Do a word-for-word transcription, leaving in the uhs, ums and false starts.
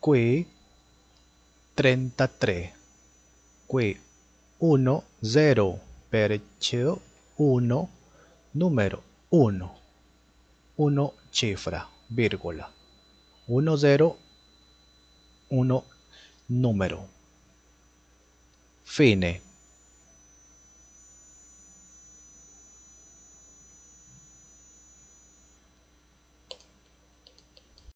Qui trentatré. Qui uno, zero, perciò uno, numero uno. Uno cifra, virgola. Uno, zero, uno, numero. Fine.